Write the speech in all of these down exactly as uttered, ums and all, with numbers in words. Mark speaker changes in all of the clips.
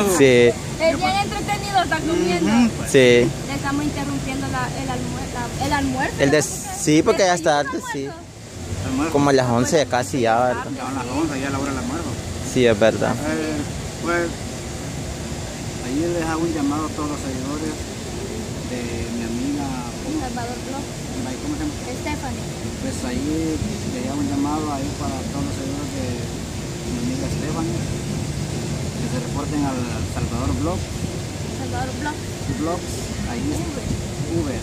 Speaker 1: Sí.
Speaker 2: Es bien entretenido estar comiendo.
Speaker 1: Sí.
Speaker 2: Le estamos interrumpiendo la, el, almuerzo, la, el almuerzo.
Speaker 1: El de, sí, porque ya está tarde, sí. Como a las once casi ya, ¿verdad?
Speaker 3: Ya a las once, ya a la hora del almuerzo.
Speaker 1: Sí, es verdad.
Speaker 3: Eh, pues, ahí les hago un llamado a todos los seguidores de mi amiga
Speaker 2: Salvador Blog.
Speaker 3: ¿cómo se llama?
Speaker 2: Stephanie.
Speaker 3: Pues ahí le hago un llamado ahí para todos los seguidores de mi amiga Stephanie, que se reporten al Salvador Blog.
Speaker 2: Salvador Blog.
Speaker 3: Blogs, ahí
Speaker 2: Uber.
Speaker 3: Uber.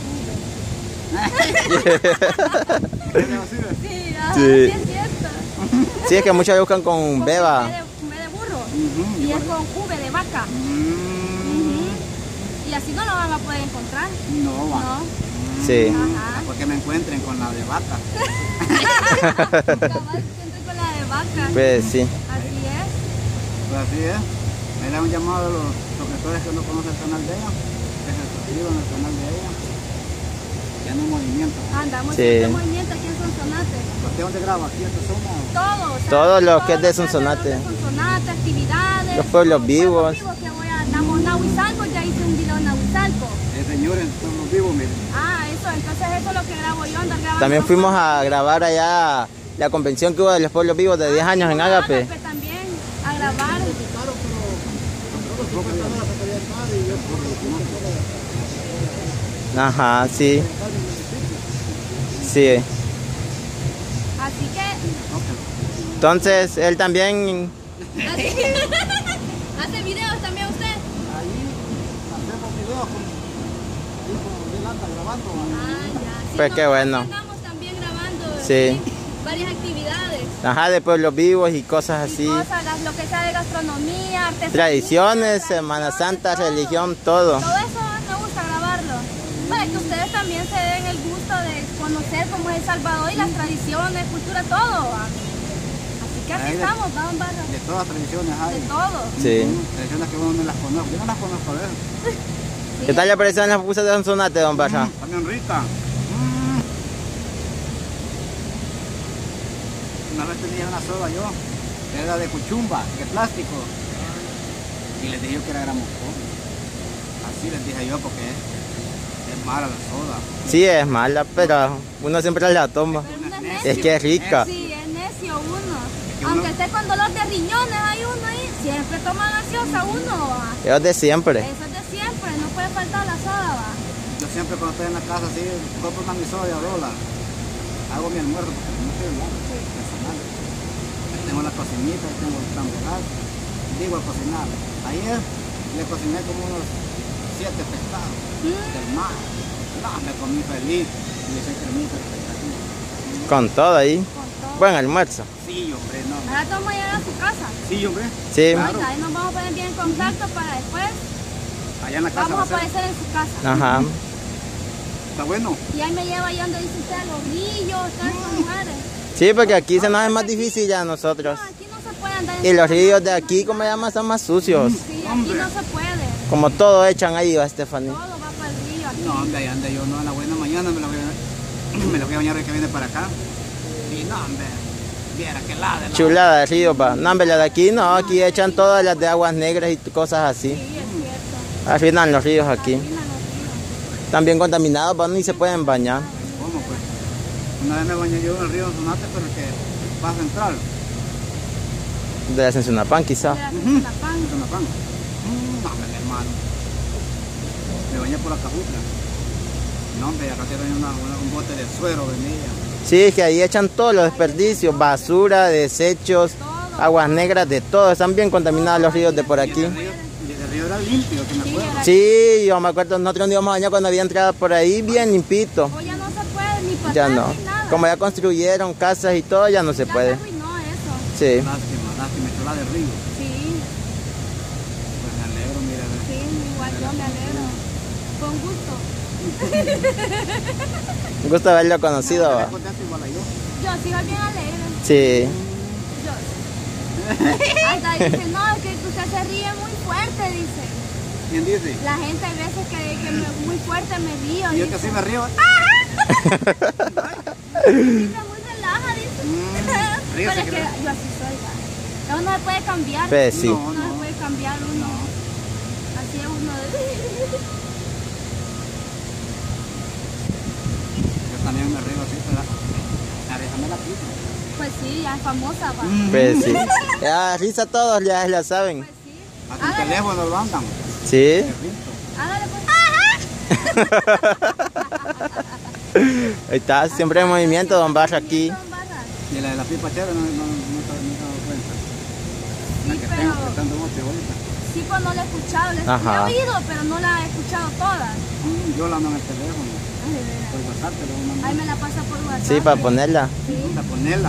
Speaker 2: Sí, ajá,
Speaker 1: Sí.
Speaker 2: sí es cierto.
Speaker 1: Sí, es que muchos buscan con
Speaker 2: Con
Speaker 1: beba.
Speaker 2: V de, V de burro.
Speaker 3: Ujú,
Speaker 2: Y es
Speaker 3: igual.
Speaker 2: con V de vaca.
Speaker 3: Mm,
Speaker 2: Ujú. Y así no lo van a poder encontrar.
Speaker 3: no va.
Speaker 2: No.
Speaker 1: Sí.
Speaker 2: Ajá.
Speaker 3: Porque me encuentren con la de vaca.
Speaker 2: Cabal, siempre con la de vaca.
Speaker 1: Pues sí.
Speaker 2: Así es.
Speaker 3: Pues así es. Me da un llamado a los suscriptores que no conocen el canal de ella, que se suscriban al canal de ella. Ya no hay movimiento.
Speaker 2: Andamos
Speaker 1: Sí.
Speaker 2: siempre en movimiento aquí en Sonsonate.
Speaker 3: ¿Usted dónde graba? ¿Aquí en esta zona?
Speaker 2: Todo. o sea,
Speaker 1: Todo lo que es de
Speaker 2: todo lo
Speaker 1: Sonsonate.
Speaker 2: de Sonsonate, actividades.
Speaker 1: Los pueblos vivos.
Speaker 2: Pueblos que voy a andamos Nahuizalco, ya hice un video en Nahuizalco.
Speaker 3: Eh, señores, son los vivos, miren.
Speaker 2: Ah, eso, entonces eso es lo que grabo yo, andar grabando.
Speaker 1: También fuimos a grabar allá la convención que hubo de los pueblos vivos de diez años en Ágape.
Speaker 2: Ágape también, a grabar.
Speaker 1: Ajá, sí. Sí.
Speaker 2: Así que,
Speaker 1: Entonces, él también...
Speaker 2: así, hace videos también usted.
Speaker 3: Ahí hacemos videos con tipo de lata grabando.
Speaker 2: Ah, ya. Sí,
Speaker 1: Pues qué
Speaker 2: nosotros
Speaker 1: bueno.
Speaker 2: Andamos también grabando
Speaker 1: Sí.
Speaker 2: varias actividades.
Speaker 1: Ajá, de pueblos vivos y cosas
Speaker 2: Y
Speaker 1: así.
Speaker 2: cosas, las- lo que sea de gastronomía, artesanía.
Speaker 1: Tradiciones, Semana Santa,
Speaker 2: todo.
Speaker 1: religión, todo.
Speaker 2: Todo eso me gusta grabarlo. Para que ustedes también se den el gusto de conocer cómo es El Salvador y las tradiciones, cultura, todo. ¿va? Así que así
Speaker 3: Ahí de-
Speaker 2: estamos, vamos barra.
Speaker 3: De todas las tradiciones hay.
Speaker 2: De todo.
Speaker 1: Sí.
Speaker 3: Mm, Tradiciones que uno no las conozco. Yo no las conozco de eso.
Speaker 1: ¿Qué tal le parecen las pupusas de Sonsonate, don Barra?
Speaker 3: Mm, también rica. Mm. Una vez tenía una soda yo, que era de cuchumba, de plástico. Y les dije yo que era gramofón. Así les dije yo porque es, es mala la soda.
Speaker 1: Sí, es mala, pero uno siempre la toma.
Speaker 2: Pero uno es necio.
Speaker 1: Es que es rica.
Speaker 2: Sí, es necio uno.
Speaker 3: que uno-
Speaker 2: Aunque esté con dolor de riñones, hay uno ahí. Siempre toma gaseosa uno. ¿va?
Speaker 1: Es de siempre.
Speaker 2: Eso es de siempre, no puede faltar la soda. ¿va?
Speaker 3: Yo siempre cuando estoy en la casa así, compro una mi soda de rola. Hago mi almuerzo porque no estoy blanco, personal. Tengo la cocinita, tengo el tamboral. Digo a cocinar. Ayer le cociné como unos siete pescados del mar. No, me comí feliz. Y le eché cremita expectativa.
Speaker 1: Con todo ahí.
Speaker 2: Con todo.
Speaker 1: Buen almuerzo.
Speaker 3: Sí, hombre, no.
Speaker 2: Ahora vamos a llegar a su casa.
Speaker 3: Sí, hombre.
Speaker 1: Sí.
Speaker 3: Claro.
Speaker 2: Ahí nos vamos a poner bien en contacto para después.
Speaker 3: Allá en la casa
Speaker 2: Vamos
Speaker 3: va
Speaker 2: a
Speaker 3: a ser.
Speaker 2: aparecer en su casa.
Speaker 1: Ajá.
Speaker 3: Está bueno.
Speaker 2: Y ahí me lleva allá donde dice usted, a los ríos, todas esas lugares.
Speaker 1: Sí, porque aquí se nos hace más difícil ya a nosotros.
Speaker 2: No, aquí no se puede andar en
Speaker 1: Y los
Speaker 2: su
Speaker 1: ríos
Speaker 2: casa.
Speaker 1: de aquí, como se llama, son más sucios.
Speaker 2: Sí, aquí no se puede.
Speaker 1: Como todo echan ahí, va Stephanie.
Speaker 2: Todo va para el río aquí.
Speaker 3: No, hombre, ahí anda yo, no, a la buena mañana me la voy a, me la voy a bañar hoy que viene para acá. Y no, hombre, viera que la de la...
Speaker 1: Chulada de río, va. No, hombre, la de aquí no, aquí echan todas las de aguas negras y cosas
Speaker 2: Sí,
Speaker 1: así.
Speaker 2: es cierto.
Speaker 1: Arruinan los ríos aquí.
Speaker 2: Arruinan los ríos.
Speaker 1: Están bien contaminados, van ni se pueden bañar.
Speaker 3: ¿Cómo pues? Una vez me bañé yo en el río Sonsonate, pero que va central.
Speaker 1: De Sensunapán, quizá.
Speaker 2: De la
Speaker 3: Ujú.
Speaker 2: Sensunapán.
Speaker 3: Es una pan. Mm, no, hombre, mi hermano. Me bañé por la Cajutla. No, hombre, acá tienen una, una- un bote de suero venía.
Speaker 1: Sí, es que ahí echan todos los desperdicios, basura, desechos, aguas negras, de todo. Están bien contaminados los ríos de por
Speaker 3: Y
Speaker 1: aquí.
Speaker 3: el río, y el río era limpio, que me
Speaker 2: Sí,
Speaker 3: acuerdo.
Speaker 2: era-
Speaker 1: Sí, yo me acuerdo, nosotros nos íbamos a bañar cuando había entrado por ahí bien limpito.
Speaker 2: O ya no se puede ni pasar
Speaker 1: Ya no.
Speaker 2: ni nada.
Speaker 1: Como ya construyeron casas y todo, ya no se
Speaker 2: Ya
Speaker 1: puede.
Speaker 2: se arruinó eso.
Speaker 1: Sí.
Speaker 3: Lástima, lástima, chulada del río.
Speaker 2: Sí,
Speaker 3: Pues me alegro, mira. a ver.
Speaker 2: sí, igual yo me alegro. Con gusto.
Speaker 1: Un gusto haberlo conocido.
Speaker 3: Me
Speaker 1: va.
Speaker 3: quedé contento igual a yo.
Speaker 2: Yo sigo bien alegre.
Speaker 1: Sí.
Speaker 2: Yo. Hasta dice, no, es que usted se ríe muy fuerte, dice.
Speaker 3: ¿Quién dice?
Speaker 2: La gente hay veces que, que me- muy fuerte me río.
Speaker 3: Y yo
Speaker 2: dice.
Speaker 3: que sí me río.
Speaker 2: Dice, muy relaja, dice.
Speaker 3: Mm,
Speaker 2: Pero
Speaker 3: ríase,
Speaker 2: es que
Speaker 3: creo.
Speaker 2: yo así soy, ¿va? Uno no se puede cambiar.
Speaker 1: Pues sí.
Speaker 3: No,
Speaker 2: No se
Speaker 3: no.
Speaker 2: puede
Speaker 3: Hay
Speaker 2: cambiar uno. Así es uno de...
Speaker 3: Yo también me río así, pero la risa me la quito.
Speaker 2: Pues sí, ya es famosa, va.
Speaker 1: Pues sí. Ya, risa todos ya la saben.
Speaker 2: Pues sí.
Speaker 3: Hasta el
Speaker 2: Hágale,
Speaker 3: teléfono lo andan.
Speaker 1: Sí.
Speaker 3: Me río.
Speaker 2: hágale pues.
Speaker 1: Ahí está, siempre en movimiento, don Barra aquí.
Speaker 2: Don Barra.
Speaker 3: Y la de la pipa chévere no, no, no, no, no he dado cuenta. La
Speaker 2: Sí,
Speaker 3: que
Speaker 2: pero...
Speaker 3: tengo que está dando bote ahorita.
Speaker 2: Sí, pues no la he escuchado. La
Speaker 1: Ajá.
Speaker 2: he oído, pero no la he escuchado toda.
Speaker 3: Yo la ando en el teléfono.
Speaker 2: Ay, de veras.
Speaker 3: Por WhatsApp te lo voy a
Speaker 2: Ahí
Speaker 3: mandar.
Speaker 2: me la pasa por WhatsApp.
Speaker 1: Sí, para ponerla.
Speaker 2: Sí,
Speaker 3: Para ponerla.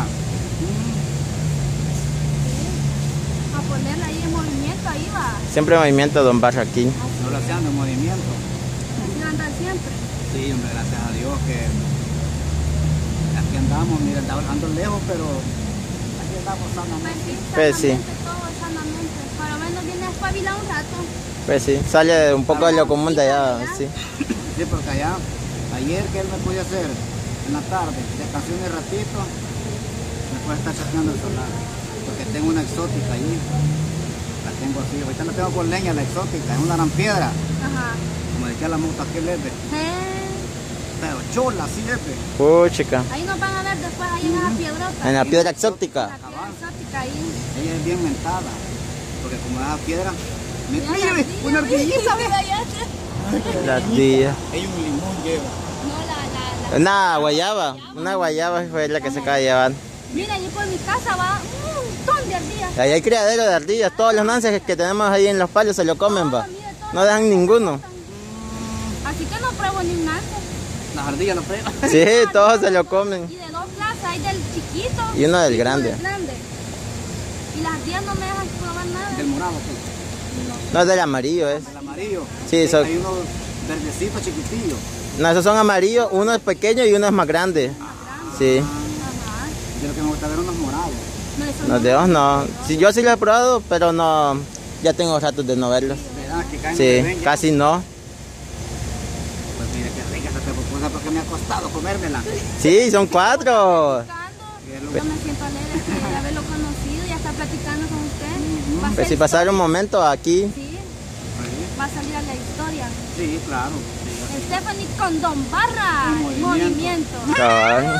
Speaker 2: para ponerla ahí en movimiento, ahí va.
Speaker 1: Siempre en movimiento, don Barra aquí.
Speaker 3: No lo hacían en movimiento.
Speaker 2: Así va a andar siempre.
Speaker 3: Sí, hombre, gracias a Dios que aquí andamos, mira, ando lejos, pero aquí andamos
Speaker 2: Pues
Speaker 3: sanamente.
Speaker 2: sí,
Speaker 1: Pues sí.
Speaker 2: sanamente, todo sanamente. Para menos viene a espabilar un rato.
Speaker 1: Pues sí, sale un poco de lo común de allá, sí.
Speaker 3: Sí, porque allá, ayer que él me podía hacer en la tarde, descansé un ratito, me puede estar sacando el solar, porque tengo una exótica allí, la tengo así, ahorita no tengo con leña la exótica, es una gran piedra,
Speaker 2: Ajá.
Speaker 3: como decía la muta que leve,
Speaker 2: Eh,
Speaker 3: pero chola, así leve.
Speaker 1: Puchica.
Speaker 2: ahí nos van a ver después, ahí en esa piedrota.
Speaker 1: En la piedra
Speaker 2: La
Speaker 1: exótica.
Speaker 2: piedra exótica ahí.
Speaker 3: Ella es bien mentada, porque como esa piedra, me
Speaker 2: Mira la
Speaker 3: pide
Speaker 2: ardilla,
Speaker 3: una ardillita,
Speaker 2: mira, ya te-
Speaker 1: La tía.
Speaker 3: ella un limón lleva.
Speaker 2: No, la, la, la.
Speaker 1: Una guayaba. Una guayaba fue la que se acaba de llevar.
Speaker 2: Mira, allí por mi casa va un montón de ardillas.
Speaker 1: Ahí hay criadero de ardillas. Todos los nances que tenemos ahí en los palos se lo comen, va. No dejan ninguno.
Speaker 2: Así que no pruebo ni un nance.
Speaker 3: Las ardillas no prueban.
Speaker 1: Sí, todos se lo comen.
Speaker 2: Y de dos clases, hay del chiquito
Speaker 1: Y uno del grande.
Speaker 2: del grande. Y las ardillas no me dejan probar nada.
Speaker 3: Del morado, pues.
Speaker 1: No, es del amarillo, es.
Speaker 3: El amarillo.
Speaker 1: Sí, son-
Speaker 3: Hay unos verdecitos chiquitillos.
Speaker 1: No, esos son amarillos. Uno es pequeño y uno es más grande. Sí.
Speaker 2: Ajá.
Speaker 3: Yo lo que me gusta ver unos morados.
Speaker 2: No, eso
Speaker 1: Los
Speaker 2: no.
Speaker 1: de ojos no. Sí, yo sí los he probado, pero no. Ya tengo ratos de no verlos.
Speaker 3: ¿Verdad? Que caen
Speaker 1: Sí,
Speaker 3: de ven ya.
Speaker 1: casi no.
Speaker 3: Pues mire qué rica esta pupusa porque me ha costado comérmela.
Speaker 1: Sí, son cuatro.
Speaker 3: Y es lo
Speaker 2: Yo me siento alegre de haberlo conocido y estar platicando con usted. Va a
Speaker 1: Pues
Speaker 2: ser
Speaker 1: si pasar un
Speaker 2: historia.
Speaker 1: momento aquí.
Speaker 2: Sí, va a salir a la historia.
Speaker 3: Sí, claro. Sí.
Speaker 2: Stephanie con Don Barra.
Speaker 3: En
Speaker 2: Movimiento.
Speaker 3: movimiento.
Speaker 1: Cabal.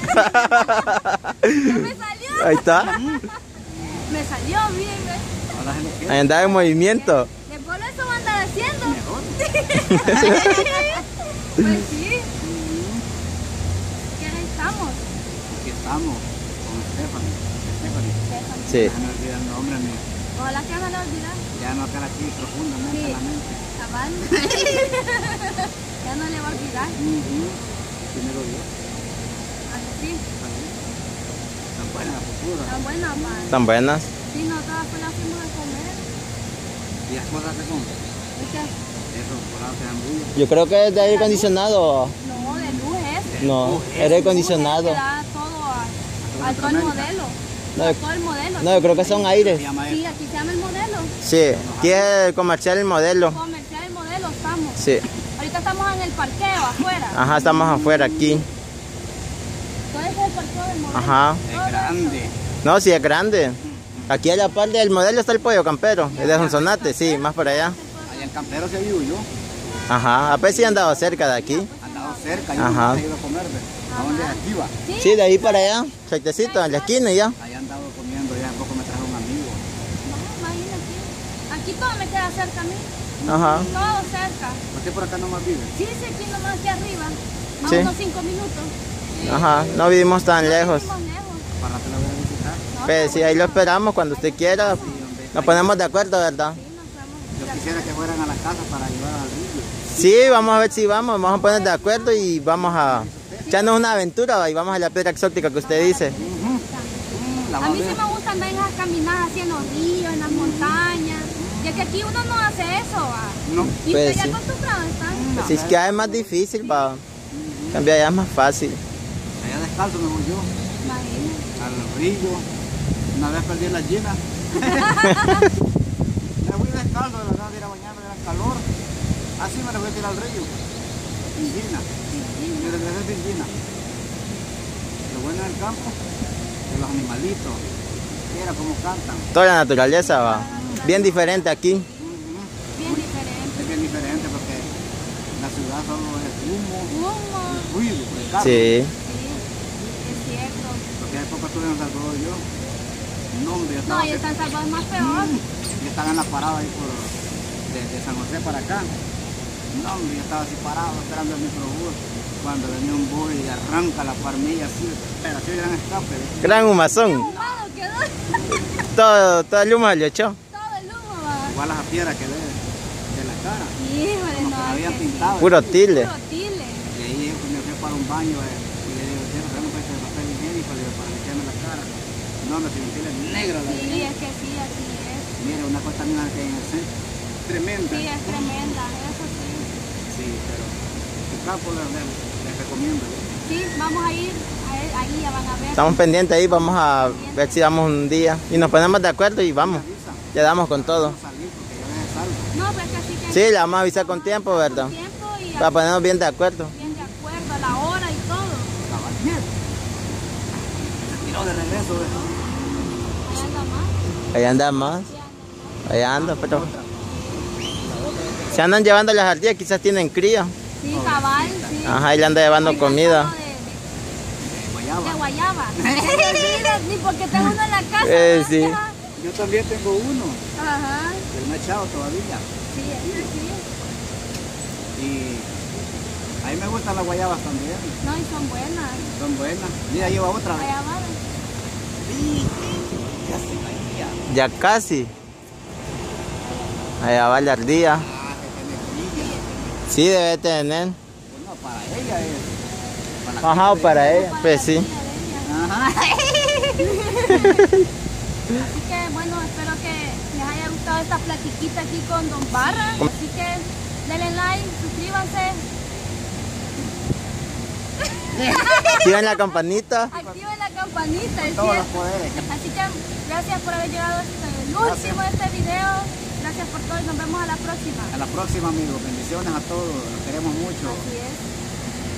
Speaker 2: ¿No me salió?
Speaker 1: Ahí está.
Speaker 2: Me salió bien, ¿ves?
Speaker 3: Ahora se le
Speaker 1: Ahí
Speaker 3: queda
Speaker 1: andaba en movimiento.
Speaker 2: Después de eso va a andar haciendo.
Speaker 3: mejor.
Speaker 2: Pues sí. ¿Qué estamos?
Speaker 3: Aquí estamos con Stephanie. Stephanie.
Speaker 2: Stephanie.
Speaker 1: Sí.
Speaker 3: Ya me olvida el nombre mío.
Speaker 2: Ojalá que no le olvidar.
Speaker 3: Ya no queda aquí profundamente
Speaker 2: Sí.
Speaker 3: en la mente.
Speaker 2: Cabal. Ya no le va a olvidar.
Speaker 3: Ujú. Primero Dios.
Speaker 2: Así sí.
Speaker 3: Así. Tan buena la pupusa.
Speaker 2: Tan buena, man.
Speaker 1: Están buenas.
Speaker 2: Sí, nosotros pues la fuimos a comer.
Speaker 3: ¿Y las cosas que son?
Speaker 2: ¿Viste?
Speaker 3: Eso, por ahora se dan bullo.
Speaker 1: Yo creo que es de aire acondicionado.
Speaker 2: No, de luz es.
Speaker 1: No, aire acondicionado.
Speaker 2: Que da todo a, a todo el modelo.
Speaker 1: No,
Speaker 2: A todo el modelo.
Speaker 1: no, yo creo que son
Speaker 3: Se
Speaker 1: aires.
Speaker 3: llama
Speaker 2: Sí,
Speaker 3: eso.
Speaker 2: aquí se llama el modelo.
Speaker 1: Sí, tiene el comercial el modelo.
Speaker 2: Comercial el modelo estamos.
Speaker 1: Sí.
Speaker 2: Ahorita estamos en el parqueo afuera.
Speaker 1: Ajá, estamos afuera aquí.
Speaker 2: Todo ese es el parqueo del modelo.
Speaker 1: Ajá.
Speaker 3: Es grande.
Speaker 1: No, sí es grande. Aquí a la parte del modelo está el pollo campero. Es de Sonsonate, sí, más por allá.
Speaker 3: Allá en Campero se vivo yo.
Speaker 1: Ajá, a veces sí han dado cerca de aquí.
Speaker 3: Andado cerca, yo
Speaker 1: Ajá.
Speaker 3: no he ido a comer. ¿Ve? ¿A dónde es aquí va?
Speaker 2: Sí,
Speaker 1: Sí, de ahí para allá, rectecito, en la esquina y ya.
Speaker 3: Allá andado comiendo, ya poco me trajo un amigo.
Speaker 2: no, imagínate. Aquí todo me queda cerca a mí.
Speaker 1: Ajá.
Speaker 2: Todo cerca.
Speaker 3: ¿Por qué por acá nomás vive?
Speaker 2: Sí, sí, aquí nomás aquí arriba. A
Speaker 1: Sí.
Speaker 2: unos cinco minutos.
Speaker 1: Ajá, no vivimos tan lejos.
Speaker 2: Vivimos lejos.
Speaker 3: Para que la voy a visitar.
Speaker 2: No,
Speaker 1: Pues sí, ahí lo esperamos cuando usted quiera.
Speaker 3: Sí, hombre.
Speaker 1: Nos ponemos de acuerdo, ¿verdad?
Speaker 2: sí, nos vamos.
Speaker 3: Yo quisiera que fueran a la casa para llevar al río.
Speaker 1: Sí, vamos a ver si vamos, vamos a poner de acuerdo y vamos a echarnos una aventura ¿va? Y vamos a la piedra exótica que usted dice.
Speaker 3: Mm, la
Speaker 2: A
Speaker 3: voy
Speaker 2: mí
Speaker 3: a
Speaker 2: sí
Speaker 3: ver.
Speaker 2: me gusta andar en esas caminadas así en los ríos, en las montañas. Ya que aquí uno no hace eso, ¿va?
Speaker 3: No.
Speaker 2: Y
Speaker 1: Pues
Speaker 2: usted ya
Speaker 1: sí.
Speaker 2: acostumbrado está.
Speaker 1: Si es que allá es más difícil, va. Cambia allá es más fácil.
Speaker 3: Allá descalzo me voy yo.
Speaker 2: Imagínate.
Speaker 3: Al río. Una vez perdí la llena. Me fui descalzo, de verdad, de ir a bañarme, era calor. Así me le voy a tirar al río. Sin llena. Me regresé sin llena. Lo bueno del campo, de los animalitos. Mira cómo cantan.
Speaker 1: Toda la naturaleza, va.
Speaker 2: Ah,
Speaker 1: Bien diferente aquí.
Speaker 2: Bien diferente.
Speaker 3: Es bien diferente porque la ciudad solo es humo,
Speaker 2: Humo.
Speaker 3: ruido, el carro.
Speaker 1: Sí.
Speaker 2: Sí, es cierto.
Speaker 3: Porque hace poco estuve en San Salvador yo. No, hombre, yo
Speaker 2: No,
Speaker 3: estaba
Speaker 2: y en
Speaker 3: así-
Speaker 2: San Salvador es más peor.
Speaker 3: Yo estaba en la parada ahí por, de, de San José para acá. No, hombre, yo estaba así parado esperando el microbús. Cuando venía un bus y arranca la parmilla así, pero así gran escape.
Speaker 1: Gran humazón.
Speaker 2: Humado quedó.
Speaker 1: Todo, todo el humo le echó.
Speaker 2: Todo el humo va.
Speaker 3: Igual las piedras que ve de la cara.
Speaker 2: Híjole,
Speaker 3: Como que
Speaker 2: no.
Speaker 3: la habían
Speaker 2: que sí.
Speaker 3: pintado.
Speaker 1: Puro tile.
Speaker 2: Puro tile.
Speaker 3: Y ahí yo me fui para un baño eh, y le digo, "Tienes un poquito de papel higiénico le digo, para limpiarme la cara". No, me sentí negra la
Speaker 2: Sí,
Speaker 3: vida.
Speaker 2: es que sí, así es.
Speaker 3: Mira, una contaminación que hay en el centro, tremenda.
Speaker 2: Sí, es tremenda, eso sí.
Speaker 3: Sí, pero el campo les, les, les recomiendo.
Speaker 2: Sí, vamos a ir, ahí, ahí ya van a ver.
Speaker 1: Estamos pendientes ahí, vamos a ver si vamos un día. Y nos ponemos de acuerdo y vamos.
Speaker 3: Me avisan.
Speaker 1: Ya damos con todo.
Speaker 3: Vamos a salir porque yo les salgo.
Speaker 2: No, pues que así que...
Speaker 1: Sí, le vamos a avisar con tiempo, ¿verdad?
Speaker 2: Con tiempo y
Speaker 1: Para ponernos bien de acuerdo.
Speaker 2: bien de acuerdo, a la hora y todo.
Speaker 3: Cabal, bien. Se tiró de regreso. ¿ves?
Speaker 2: Ahí anda más.
Speaker 1: Ahí andamos.
Speaker 2: Sí, anda más.
Speaker 1: Ahí ando, pero se andan llevando las ardillas, quizás tienen cría.
Speaker 2: Sí, cabal, sí.
Speaker 1: Ajá, ahí le anda llevando
Speaker 2: Ay, no,
Speaker 1: comida.
Speaker 2: no, de- de-
Speaker 3: De guayaba.
Speaker 2: De guayaba. Mira, ni porque tengo uno en la casa.
Speaker 1: Eh,
Speaker 2: ¿verdad?
Speaker 1: sí.
Speaker 2: Ajá.
Speaker 3: Yo también tengo uno,
Speaker 2: Ajá.
Speaker 3: pero no he echado todavía.
Speaker 2: Sí, ese sí.
Speaker 3: Y a mí me gustan las guayabas también.
Speaker 2: No, y son buenas.
Speaker 3: Son buenas. Mira, lleva otra vez.
Speaker 2: Guayabas.
Speaker 3: Ya se caía.
Speaker 1: Ya casi. Allá va la ardilla.
Speaker 3: Ah, que tiene brilla.
Speaker 1: Sí, debe tener.
Speaker 3: Bueno, para ella es. Para la
Speaker 1: Ajá, o
Speaker 3: gente
Speaker 1: para
Speaker 3: de-
Speaker 1: ella. Pues sí.
Speaker 3: Ajá.
Speaker 2: Así que bueno, espero que les haya gustado esta platiquita aquí con Don Barra. Así que denle like, suscríbanse,
Speaker 1: Activen la campanita.
Speaker 2: activen la campanita, es
Speaker 3: Todos los
Speaker 2: cierto.
Speaker 3: poderes.
Speaker 2: Así que gracias por haber llegado hasta el último de este video. Gracias por todo y nos vemos a la próxima.
Speaker 3: A la próxima, amigos. Bendiciones a todos. Los queremos mucho.
Speaker 2: Así es.